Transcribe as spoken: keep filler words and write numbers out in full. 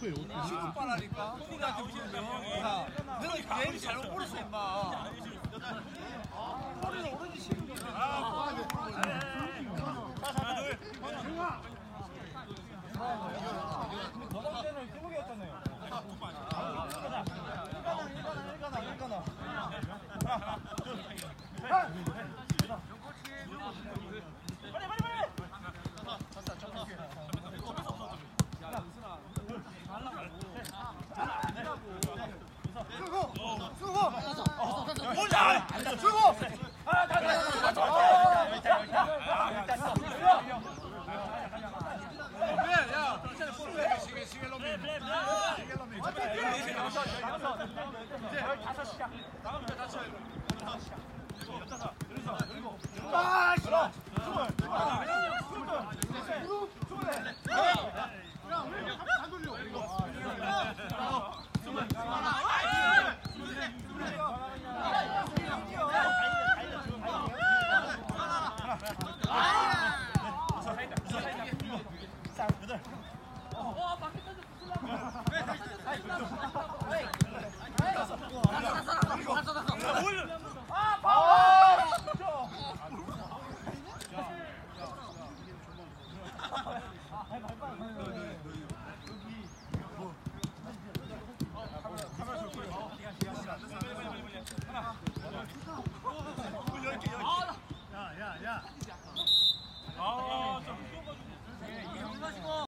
어떻게 어떻게 시급 빨라니까. 우리한테 물으면. 야, 너는 게임 잘못 고르어 임마. 머리는 오렌지 시급. 아, 저번 때는 스무개였잖아요. 일가나, 일가나, 일가나, 일가나. 빨리, 빨리, 빨리! 수고! 수고! 혼자! 수고! 아, 다, 다, 다, 다, 야, 시계 시계 놈이. 시계 놈이. 다섯 시간. 다음 주 다섯 시간. 아, 싫어. 스물. 스물. 스물. 안 돌려. 스물. 아,